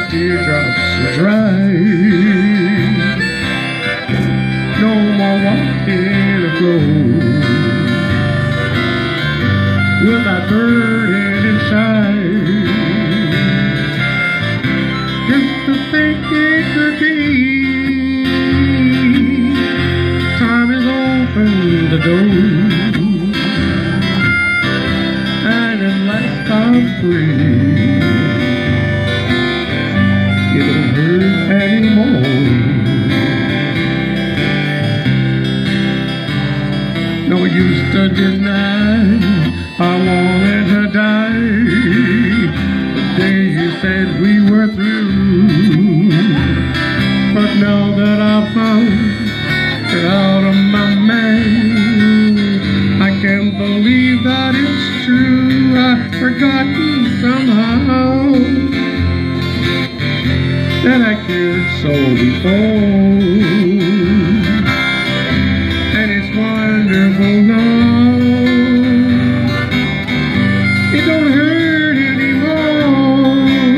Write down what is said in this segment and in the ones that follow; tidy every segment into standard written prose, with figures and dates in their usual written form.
teardrops are dry. No more walking afloat with that burden inside. Just to think it could be, time has opened the door, and at last I'm free. It don't hurt anymore. No use to deny I wanted to die the day you said we were through. But now that I've found you're out of my mind, I can't believe that it's true. I've forgotten somehow that I cared so before, and it's wonderful now. It don't hurt anymore.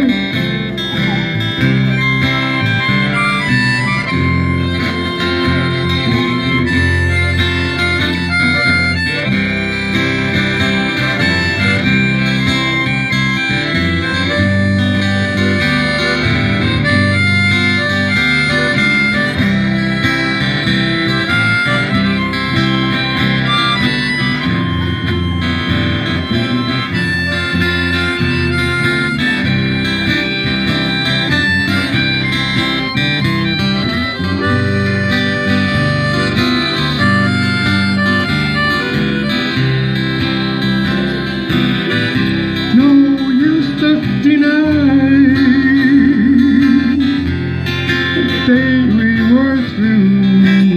Day we were through,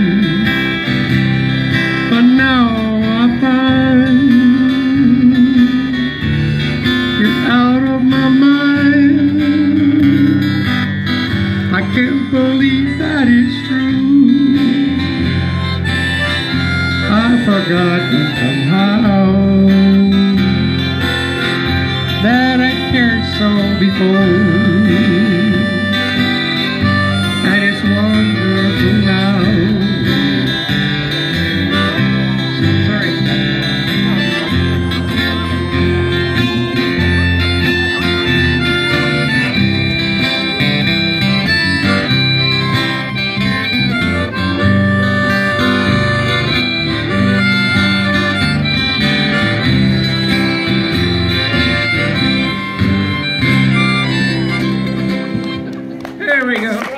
but now I find you're out of my mind. I can't believe that it's true. I've forgotten somehow that I cared so before. There we go.